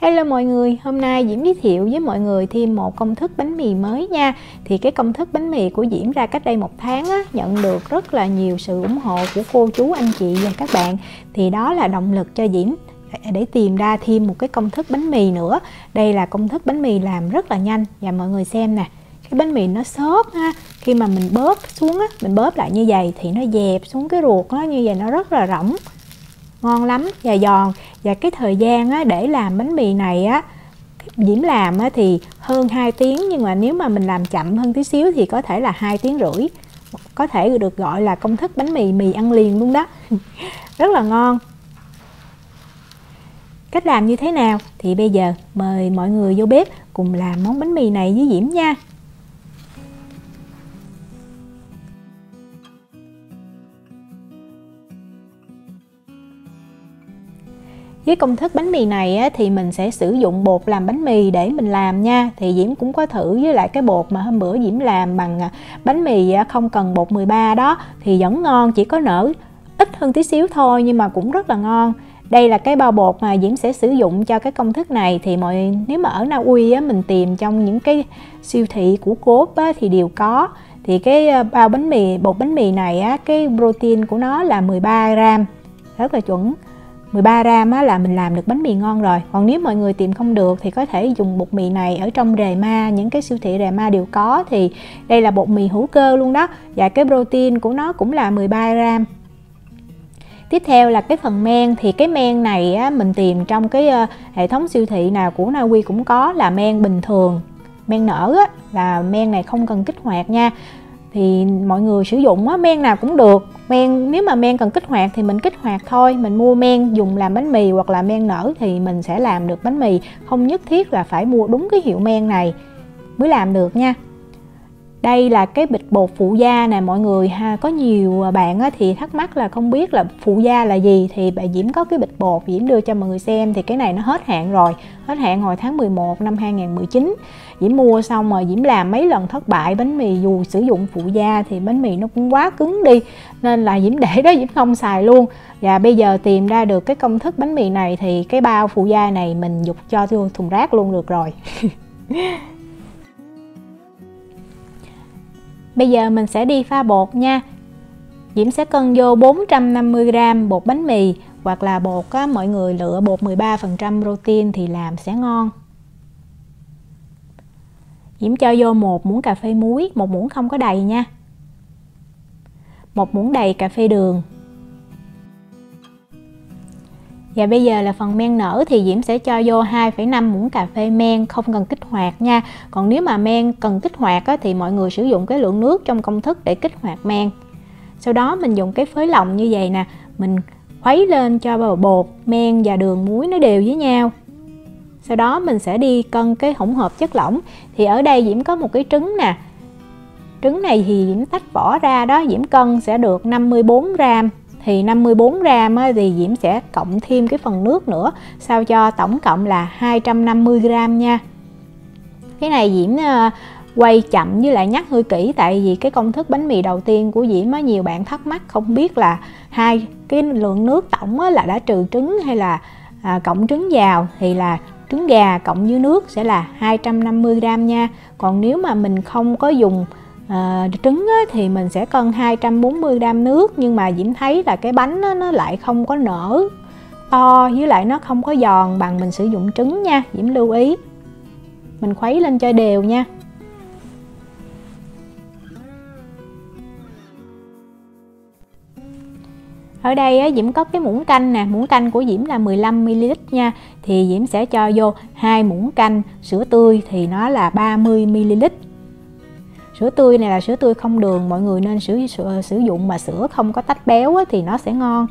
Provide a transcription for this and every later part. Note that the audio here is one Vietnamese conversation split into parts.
Hello mọi người, hôm nay Diễm giới thiệu với mọi người thêm một công thức bánh mì mới nha. Thì cái công thức bánh mì của Diễm ra cách đây 1 tháng á, nhận được rất là nhiều sự ủng hộ của cô chú, anh chị và các bạn. Thì đó là động lực cho Diễm để tìm ra thêm một cái công thức bánh mì nữa. Đây là công thức bánh mì làm rất là nhanh. Và mọi người xem nè, cái bánh mì nó xốp ha. Khi mà mình bóp xuống á, mình bóp lại như vậy thì nó dẹp xuống cái ruột nó như vậy, nó rất là rỗng. Ngon lắm và giòn. Và cái thời gian á, để làm bánh mì này á, Diễm làm á, thì hơn 2 tiếng. Nhưng mà nếu mà mình làm chậm hơn tí xíu thì có thể là 2 tiếng rưỡi. Có thể được gọi là công thức bánh mì ăn liền luôn đó. Rất là ngon. Cách làm như thế nào thì bây giờ mời mọi người vô bếp cùng làm món bánh mì này với Diễm nha. Với công thức bánh mì này á, thì mình sẽ sử dụng bột làm bánh mì để mình làm nha. Thì Diễm cũng có thử với lại cái bột mà hôm bữa Diễm làm bằng bánh mì không cần bột 13 đó. Thì vẫn ngon, chỉ có nở ít hơn tí xíu thôi nhưng mà cũng rất là ngon. Đây là cái bao bột mà Diễm sẽ sử dụng cho cái công thức này. Thì nếu mà ở Na Uy á, mình tìm trong những cái siêu thị của Coop á, thì đều có. Thì cái bao bánh mì, bột bánh mì này á, cái protein của nó là 13 gram, rất là chuẩn. 13 gram á, là mình làm được bánh mì ngon rồi. Còn nếu mọi người tìm không được thì có thể dùng bột mì này ở trong Rema, những cái siêu thị Rema đều có. Thì đây là bột mì hữu cơ luôn đó. Và cái protein của nó cũng là 13 gram. Tiếp theo là cái phần men. Thì cái men này á, mình tìm trong cái hệ thống siêu thị nào của Na Uy cũng có, là men bình thường. Men nở á, là men này không cần kích hoạt nha. Thì mọi người sử dụng á, men nào cũng được. Nếu mà men cần kích hoạt thì mình kích hoạt thôi. Mình mua men dùng làm bánh mì hoặc là men nở thì mình sẽ làm được bánh mì. Không nhất thiết là phải mua đúng cái hiệu men này mới làm được nha. Đây là cái bịch bột phụ gia nè mọi người ha. Có nhiều bạn á, thì thắc mắc là không biết là phụ gia là gì. Thì bà Diễm có cái bịch bột Diễm đưa cho mọi người xem. Thì cái này nó hết hạn rồi. Hết hạn hồi tháng 11 năm 2019. Diễm mua xong rồi Diễm làm mấy lần thất bại bánh mì. Dù sử dụng phụ gia thì bánh mì nó cũng quá cứng đi, nên là Diễm để đó, Diễm không xài luôn. Và bây giờ tìm ra được cái công thức bánh mì này thì cái bao phụ gia này mình dục cho vô thùng rác luôn được rồi. Bây giờ mình sẽ đi pha bột nha. Diễm sẽ cân vô 450g bột bánh mì. Hoặc là bột á, mọi người lựa bột 13% protein thì làm sẽ ngon. Diễm cho vô 1 muỗng cà phê muối, 1 muỗng không có đầy nha. 1 muỗng đầy cà phê đường. Và bây giờ là phần men nở thì Diễm sẽ cho vô 2,5 muỗng cà phê men, không cần kích hoạt nha. Còn nếu mà men cần kích hoạt á, thì mọi người sử dụng cái lượng nước trong công thức để kích hoạt men. Sau đó mình dùng cái phới lồng như vậy nè, mình khuấy lên cho bột, men và đường muối nó đều với nhau. Sau đó mình sẽ đi cân cái hỗn hợp chất lỏng. Thì ở đây Diễm có một cái trứng nè. Trứng này thì Diễm tách vỏ ra đó, Diễm cân sẽ được 54g. Thì 54g thì Diễm sẽ cộng thêm cái phần nước nữa, sao cho tổng cộng là 250g nha. Cái này Diễm quay chậm với lại nhắc hơi kỹ, tại vì cái công thức bánh mì đầu tiên của Diễm á, nhiều bạn thắc mắc không biết là cái lượng nước tổng á, là đã trừ trứng hay là cộng trứng vào. Thì là trứng gà cộng với nước sẽ là 250g nha. Còn nếu mà mình không có dùng trứng á, thì mình sẽ cân 240g nước. Nhưng mà Diễm thấy là cái bánh á, nó lại không có nở to, với lại nó không có giòn bằng mình sử dụng trứng nha. Diễm lưu ý mình khuấy lên cho đều nha. Ở đây á, Diễm có cái muỗng canh nè. Muỗng canh của Diễm là 15ml nha. Thì Diễm sẽ cho vô 2 muỗng canh sữa tươi thì nó là 30ml. Sữa tươi này là sữa tươi không đường. Mọi người nên sử dụng mà sữa không có tách béo á, thì nó sẽ ngon.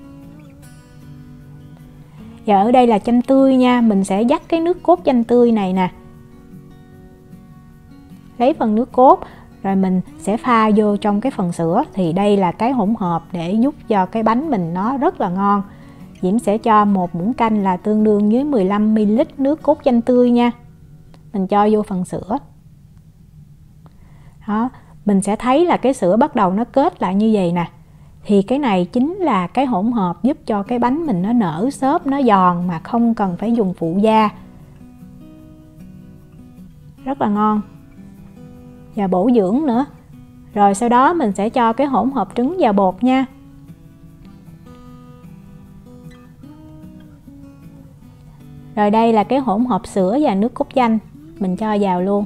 Và ở đây là chanh tươi nha. Mình sẽ dắt cái nước cốt chanh tươi này nè. Lấy phần nước cốt rồi mình sẽ pha vô trong cái phần sữa. Thì đây là cái hỗn hợp để giúp cho cái bánh mình nó rất là ngon. Diễm sẽ cho 1 muỗng canh là tương đương với 15ml nước cốt chanh tươi nha. Mình cho vô phần sữa. Đó, mình sẽ thấy là cái sữa bắt đầu nó kết lại như vậy nè. Thì cái này chính là cái hỗn hợp giúp cho cái bánh mình nó nở xốp, nó giòn mà không cần phải dùng phụ gia. rất là ngon và bổ dưỡng nữa. Rồi sau đó mình sẽ cho cái hỗn hợp trứng vào bột nha. Rồi đây là cái hỗn hợp sữa và nước cốt chanh, mình cho vào luôn.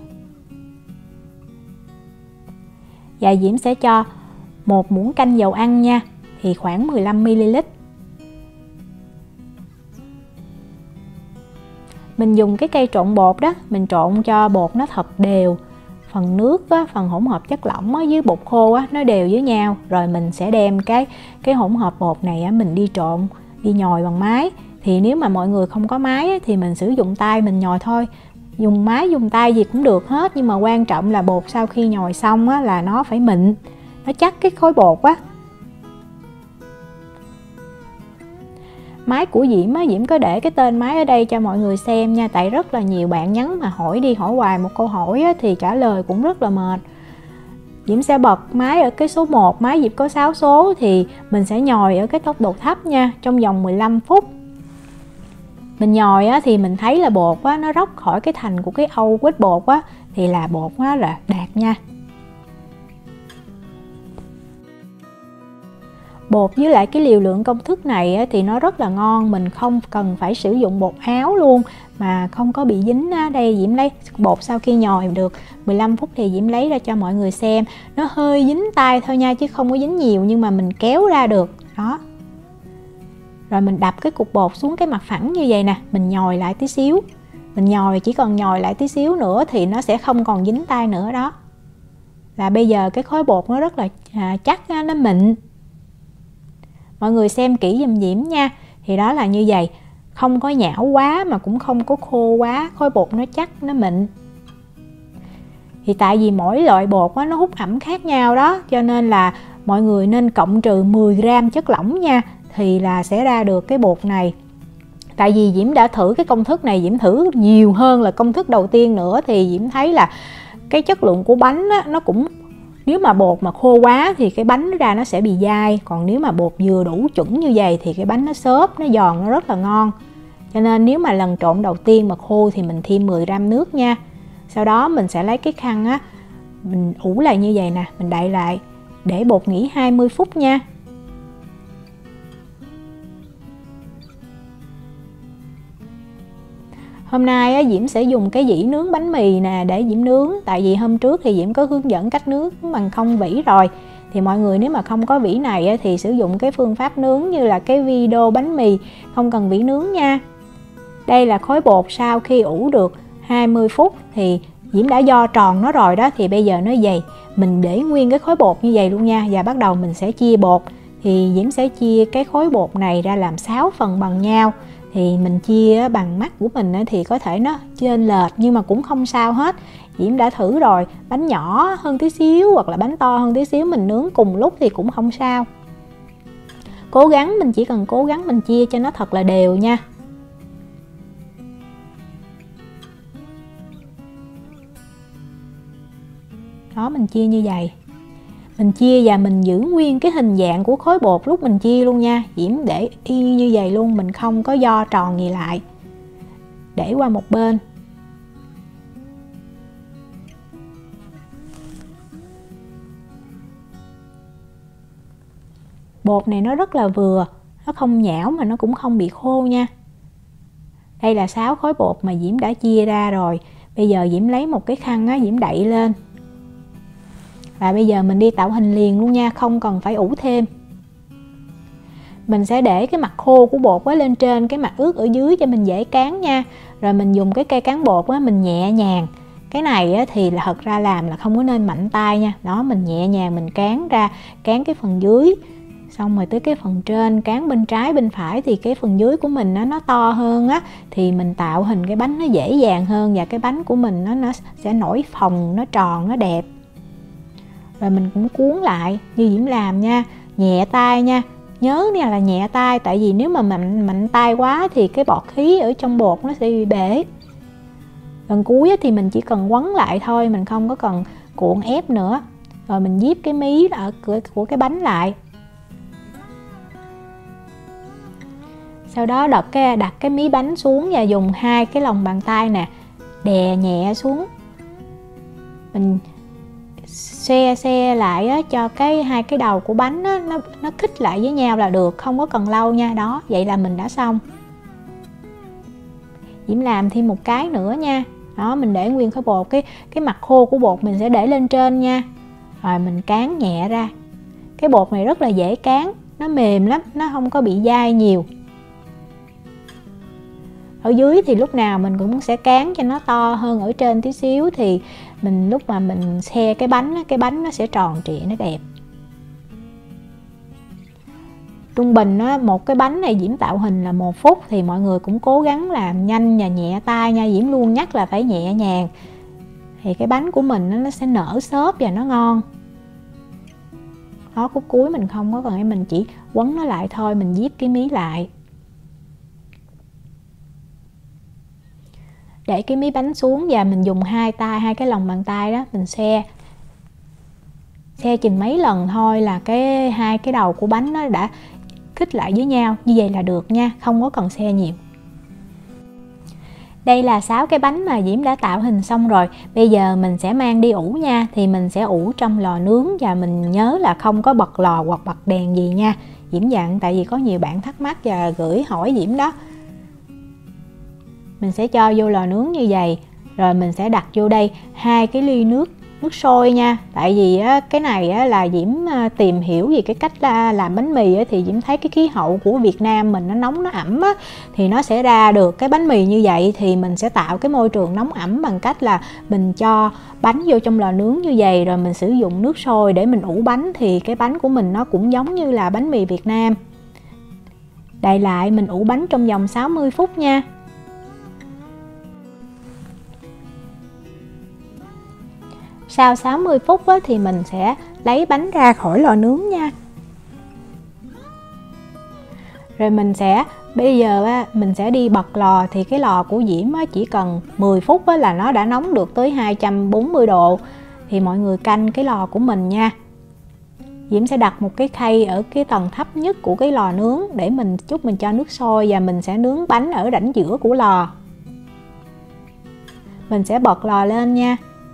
Và Diễm sẽ cho 1 muỗng canh dầu ăn nha, thì khoảng 15 ml. Mình dùng cái cây trộn bột đó, mình trộn cho bột nó thật đều. Phần nước á, phần hỗn hợp chất lỏng á, với bột khô á, nó đều với nhau. Rồi mình sẽ đem cái hỗn hợp bột này á, mình đi trộn, đi nhồi bằng máy. Thì nếu mà mọi người không có máy á, thì mình sử dụng tay mình nhồi thôi. Dùng máy dùng tay gì cũng được hết, nhưng mà quan trọng là bột sau khi nhồi xong á, là nó phải mịn, nó chắc cái khối bột á. Máy của Diễm á, Diễm có để cái tên máy ở đây cho mọi người xem nha, tại rất là nhiều bạn nhắn mà hỏi đi hỏi hoài một câu hỏi á, thì trả lời cũng rất là mệt. Diễm sẽ bật máy ở cái số 1, máy Diễm có 6 số, thì mình sẽ nhồi ở cái tốc độ thấp nha, trong vòng 15 phút. Mình nhồi á, thì mình thấy là bột á, nó róc khỏi cái thành của cái âu quết bột á, thì là bột á, là đạt nha. Bột với lại cái liều lượng công thức này á, thì nó rất là ngon, mình không cần phải sử dụng bột áo luôn mà không có bị dính á. Đây Diễm lấy bột sau khi nhồi được 15 phút thì Diễm lấy ra cho mọi người xem. Nó hơi dính tay thôi nha, chứ không có dính nhiều, nhưng mà mình kéo ra được đó. Rồi mình đập cái cục bột xuống cái mặt phẳng như vậy nè, mình nhồi lại tí xíu. Mình nhồi, chỉ cần nhồi lại tí xíu nữa thì nó sẽ không còn dính tay nữa đó. Là bây giờ cái khối bột nó rất là chắc, nó mịn. Mọi người xem kỹ giùm Diễm nha. Thì đó là như vậy, không có nhão quá mà cũng không có khô quá, khối bột nó chắc, nó mịn. Thì tại vì mỗi loại bột nó hút ẩm khác nhau đó, cho nên là mọi người nên cộng trừ 10 gram chất lỏng nha, thì là sẽ ra được cái bột này. Tại vì Diễm đã thử cái công thức này, Diễm thử nhiều hơn là công thức đầu tiên nữa, thì Diễm thấy là cái chất lượng của bánh á, nó cũng, nếu mà bột mà khô quá thì cái bánh ra nó sẽ bị dai, còn nếu mà bột vừa đủ chuẩn như vậy thì cái bánh nó xốp, nó giòn, nó rất là ngon. Cho nên nếu mà lần trộn đầu tiên mà khô thì mình thêm 10 gram nước nha. Sau đó mình sẽ lấy cái khăn á, mình ủ lại như vậy nè, mình đậy lại để bột nghỉ 20 phút nha. Hôm nay á, Diễm sẽ dùng cái dĩ nướng bánh mì nè để Diễm nướng. Tại vì hôm trước thì Diễm có hướng dẫn cách nướng bằng không vỉ rồi. Thì mọi người nếu mà không có vỉ này á, thì sử dụng cái phương pháp nướng như là cái video bánh mì không cần vỉ nướng nha. Đây là khối bột sau khi ủ được 20 phút thì Diễm đã vo tròn nó rồi đó. Thì bây giờ nó dày, mình để nguyên cái khối bột như vậy luôn nha. Và bắt đầu mình sẽ chia bột. Thì Diễm sẽ chia cái khối bột này ra làm 6 phần bằng nhau. Thì mình chia bằng mắt của mình thì có thể nó chênh lệch, nhưng mà cũng không sao hết. Diễm đã thử rồi, bánh nhỏ hơn tí xíu hoặc là bánh to hơn tí xíu mình nướng cùng lúc thì cũng không sao. Cố gắng, mình chỉ cần cố gắng mình chia cho nó thật là đều nha. Đó, mình chia như vậy. Mình chia và mình giữ nguyên cái hình dạng của khối bột lúc mình chia luôn nha. Diễm để y như vậy luôn, mình không có vo tròn gì lại. Để qua một bên. Bột này nó rất là vừa, nó không nhão mà nó cũng không bị khô nha. Đây là 6 khối bột mà Diễm đã chia ra rồi. Bây giờ Diễm lấy một cái khăn á, Diễm đậy lên. Và bây giờ mình đi tạo hình liền luôn nha, không cần phải ủ thêm. Mình sẽ để cái mặt khô của bột á lên trên, cái mặt ướt ở dưới cho mình dễ cán nha. Rồi mình dùng cái cây cán bột á, mình nhẹ nhàng. Cái này á, thì là thật ra làm là không có nên mạnh tay nha. Đó, mình nhẹ nhàng mình cán ra, cán cái phần dưới. Xong rồi tới cái phần trên, cán bên trái bên phải thì cái phần dưới của mình nó to hơn á. Thì mình tạo hình cái bánh nó dễ dàng hơn. Và cái bánh của mình nó sẽ nổi phồng, nó tròn, nó đẹp. Rồi mình cũng cuốn lại như Diễm làm nha, nhẹ tay nha. Nhớ nha là nhẹ tay, tại vì nếu mà mạnh tay quá thì cái bọt khí ở trong bột nó sẽ bị bể. Lần cuối thì mình chỉ cần quấn lại thôi, mình không có cần cuộn ép nữa. Rồi mình díp cái mí ở của cái bánh lại. Sau đó đặt cái mí bánh xuống và dùng 2 cái lòng bàn tay nè, đè nhẹ xuống. mình xe lại á, cho hai cái đầu của bánh á, nó khít lại với nhau là được, không có cần lâu nha. Đó, vậy là mình đã xong. Diễm làm thêm một cái nữa nha. Đó, mình để nguyên cái bột, cái mặt khô của bột mình sẽ để lên trên nha. Rồi mình cán nhẹ ra. Cái bột này rất là dễ cán, nó mềm lắm, nó không có bị dai nhiều. Ở dưới thì lúc nào mình cũng sẽ cán cho nó to hơn ở trên tí xíu, thì lúc mà mình xe cái bánh nó sẽ tròn trịa, nó đẹp. Trung bình á, một cái bánh này Diễm tạo hình là 1 phút, thì mọi người cũng cố gắng làm nhanh và nhẹ tay nha. Diễm luôn nhắc là phải nhẹ nhàng, thì cái bánh của mình nó sẽ nở xốp và nó ngon. Đó, khúc cuối mình không có cần, mình chỉ quấn nó lại thôi, mình díp cái mí lại. Để cái mí bánh xuống và mình dùng hai cái lòng bàn tay đó, mình xe chừng mấy lần thôi là hai cái đầu của bánh nó đã khít lại với nhau. Như vậy là được nha, không có cần xe nhiều. Đây là 6 cái bánh mà Diễm đã tạo hình xong rồi. Bây giờ mình sẽ mang đi ủ nha. Thì mình sẽ ủ trong lò nướng, và mình nhớ là không có bật lò hoặc bật đèn gì nha. Diễm dặn, tại vì có nhiều bạn thắc mắc và gửi hỏi Diễm đó. Mình sẽ cho vô lò nướng như vậy. Rồi mình sẽ đặt vô đây 2 cái ly nước sôi nha. Tại vì cái này là Diễm tìm hiểu về cái cách làm bánh mì, thì Diễm thấy cái khí hậu của Việt Nam mình nó nóng, nó ẩm, thì nó sẽ ra được cái bánh mì như vậy. Thì mình sẽ tạo cái môi trường nóng ẩm bằng cách là mình cho bánh vô trong lò nướng như vậy, rồi mình sử dụng nước sôi để mình ủ bánh, thì cái bánh của mình nó cũng giống như là bánh mì Việt Nam. Đậy lại, mình ủ bánh trong vòng 60 phút nha. Sau 60 phút thì mình sẽ lấy bánh ra khỏi lò nướng nha. Rồi bây giờ mình sẽ đi bật lò. Thì cái lò của Diễm chỉ cần 10 phút là nó đã nóng được tới 240 độ. Thì mọi người canh cái lò của mình nha. Diễm sẽ đặt một cái khay ở cái tầng thấp nhất của cái lò nướng, để mình cho nước sôi, và mình sẽ nướng bánh ở rãnh giữa của lò. Mình sẽ bật lò lên nha.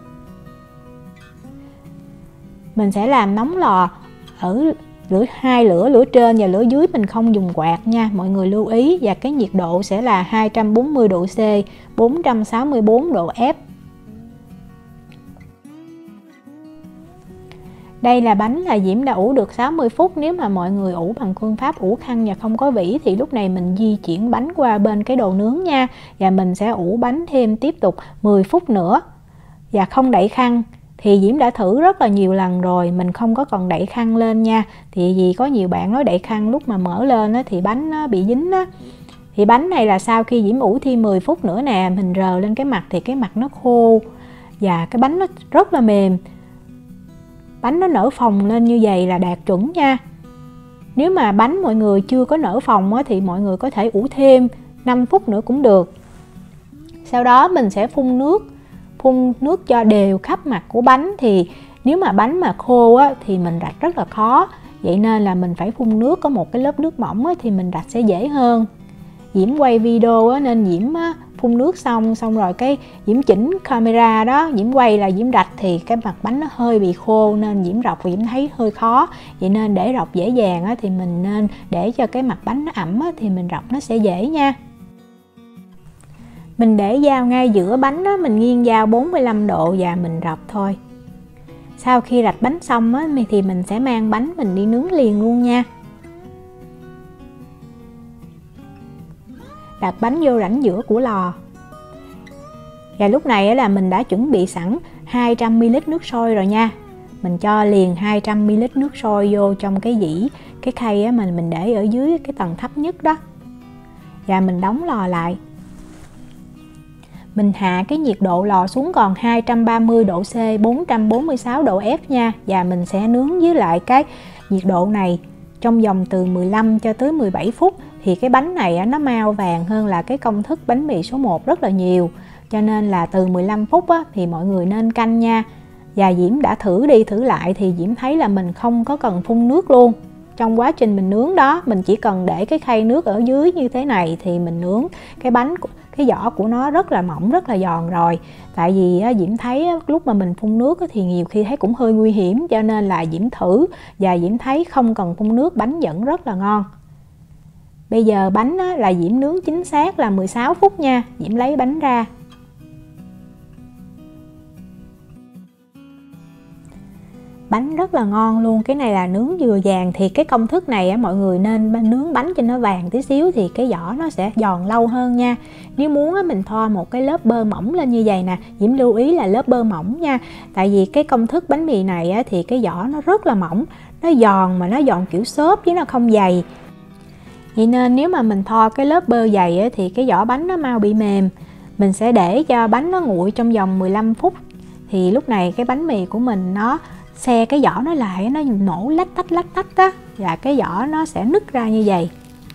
Mình sẽ làm nóng lò ở hai lửa trên và lửa dưới, mình không dùng quạt nha, mọi người lưu ý. Và cái nhiệt độ sẽ là 240 độ C, 464 độ F. Đây là bánh là Diễm đã ủ được 60 phút. Nếu mà mọi người ủ bằng phương pháp ủ khăn và không có vỉ, thì lúc này mình di chuyển bánh qua bên cái đồ nướng nha. Và mình sẽ ủ bánh thêm tiếp tục 10 phút nữa. Và không đậy khăn. Thì Diễm đã thử rất là nhiều lần rồi, mình không có còn đậy khăn lên nha. Thì vì có nhiều bạn nói đậy khăn lúc mà mở lên thì bánh nó bị dính á. Thì bánh này là sau khi Diễm ủ thêm 10 phút nữa nè, mình rờ lên cái mặt thì cái mặt nó khô, và cái bánh nó rất là mềm. Bánh nó nở phồng lên như vậy là đạt chuẩn nha. Nếu mà bánh mọi người chưa có nở phồng thì mọi người có thể ủ thêm 5 phút nữa cũng được. Sau đó mình sẽ phun nước cho đều khắp mặt của bánh. Thì nếu mà bánh mà khô thì mình rạch rất là khó. Vậy nên là mình phải phun nước, có một cái lớp nước mỏng thì mình rạch sẽ dễ hơn. Diễm quay video nên Diễm phun nước xong rồi cái Diễm chỉnh camera đó, Diễm quay là Diễm rạch thì cái mặt bánh nó hơi bị khô, nên Diễm rọc và Diễm thấy hơi khó. Vậy nên để rọc dễ dàng thì mình nên để cho cái mặt bánh nó ẩm thì mình rọc nó sẽ dễ nha. Mình để dao ngay giữa bánh đó, mình nghiêng dao 45 độ và mình rọc thôi. Sau khi rạch bánh xong thì mình sẽ mang bánh mình đi nướng liền luôn nha. Đặt bánh vô rãnh giữa của lò. Và lúc này là mình đã chuẩn bị sẵn 200ml nước sôi rồi nha. Mình cho liền 200ml nước sôi vô trong cái khay mình để ở dưới cái tầng thấp nhất đó. Và mình đóng lò lại. Mình hạ cái nhiệt độ lò xuống còn 230 độ C, 446 độ F nha. Và mình sẽ nướng với lại cái nhiệt độ này trong vòng từ 15 cho tới 17 phút. Thì cái bánh này nó mau vàng hơn là cái công thức bánh mì số 1 rất là nhiều. Cho nên là từ 15 phút thì mọi người nên canh nha. Và Diễm đã thử đi thử lại thì Diễm thấy là mình không có cần phun nước luôn. Trong quá trình mình nướng đó, mình chỉ cần để cái khay nước ở dưới như thế này thì mình nướng cái vỏ của nó rất là mỏng, rất là giòn rồi. Tại vì Diễm thấy lúc mà mình phun nước thì nhiều khi thấy cũng hơi nguy hiểm, cho nên là Diễm thử và Diễm thấy không cần phun nước bánh vẫn rất là ngon. Bây giờ bánh là Diễm nướng chính xác là 16 phút nha. Diễm lấy bánh ra. Bánh rất là ngon luôn, cái này là nướng vừa vàng. Thì cái công thức này mọi người nên nướng bánh cho nó vàng tí xíu thì cái vỏ nó sẽ giòn lâu hơn nha. Nếu muốn mình thoa một cái lớp bơ mỏng lên như vậy nè, Diễm lưu ý là lớp bơ mỏng nha. Tại vì cái công thức bánh mì này thì cái vỏ nó rất là mỏng, nó giòn mà nó giòn kiểu xốp chứ nó không dày. Vậy nên nếu mà mình thoa cái lớp bơ dày thì cái vỏ bánh nó mau bị mềm. Mình sẽ để cho bánh nó nguội trong vòng 15 phút. Thì lúc này cái bánh mì của mình nó xe cái vỏ nó lại, nó nổ lách tách á, và cái vỏ nó sẽ nứt ra như vậy.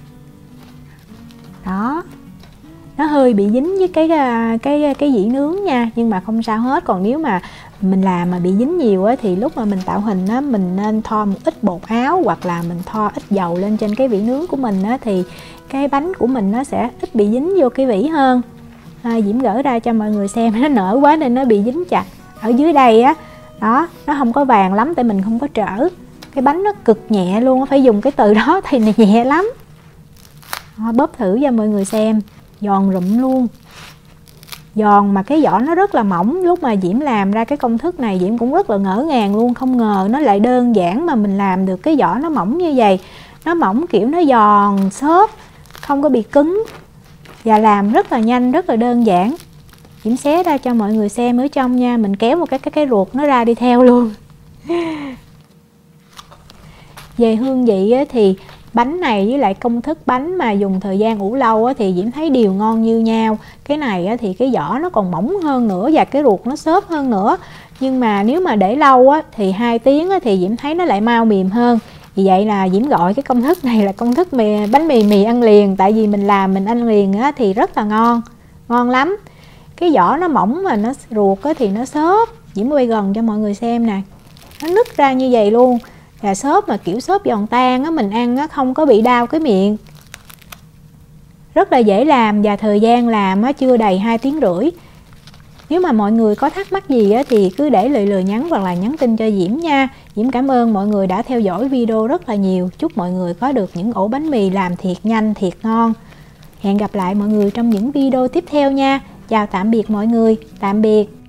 Đó, nó hơi bị dính với cái dĩ nướng nha, nhưng mà không sao hết. Còn nếu mà mình làm mà bị dính nhiều thì lúc mà mình tạo hình mình nên thoa một ít bột áo hoặc là mình thoa ít dầu lên trên cái vỉ nướng của mình thì cái bánh của mình nó sẽ ít bị dính vô cái vỉ hơn. Diễm gỡ ra cho mọi người xem, nó nở quá nên nó bị dính chặt ở dưới đây á. Đó, nó không có vàng lắm tại mình không có trở. Cái bánh nó cực nhẹ luôn, phải dùng cái từ đó thì này nhẹ lắm. Bóp thử cho mọi người xem, giòn rụm luôn. Giòn mà cái vỏ nó rất là mỏng. Lúc mà Diễm làm ra cái công thức này Diễm cũng rất là ngỡ ngàng luôn. Không ngờ nó lại đơn giản mà mình làm được cái vỏ nó mỏng như vậy. Nó mỏng kiểu nó giòn xốp, không có bị cứng. Và làm rất là nhanh, rất là đơn giản. Diễm xé ra cho mọi người xem ở trong nha. Mình kéo một cái ruột nó ra đi theo luôn. Về hương vị thì bánh này với lại công thức bánh mà dùng thời gian ủ lâu thì Diễm thấy đều ngon như nhau. Cái này thì cái vỏ nó còn mỏng hơn nữa và cái ruột nó xốp hơn nữa. Nhưng mà nếu mà để lâu thì 2 tiếng thì Diễm thấy nó lại mau mềm hơn. Vì vậy là Diễm gọi cái công thức này là công thức bánh mì ăn liền. Tại vì mình làm mình ăn liền thì rất là ngon, ngon lắm. Cái vỏ nó mỏng mà nó ruột thì nó xốp. Diễm quay gần cho mọi người xem nè, nó nứt ra như vậy luôn. Và xốp mà kiểu xốp giòn tan mình ăn không có bị đau cái miệng. Rất là dễ làm và thời gian làm chưa đầy 2 tiếng rưỡi. Nếu mà mọi người có thắc mắc gì thì cứ để lời nhắn hoặc là nhắn tin cho Diễm nha. Diễm cảm ơn mọi người đã theo dõi video rất là nhiều. Chúc mọi người có được những ổ bánh mì làm thiệt nhanh, thiệt ngon. Hẹn gặp lại mọi người trong những video tiếp theo nha. Chào tạm biệt mọi người. Tạm biệt.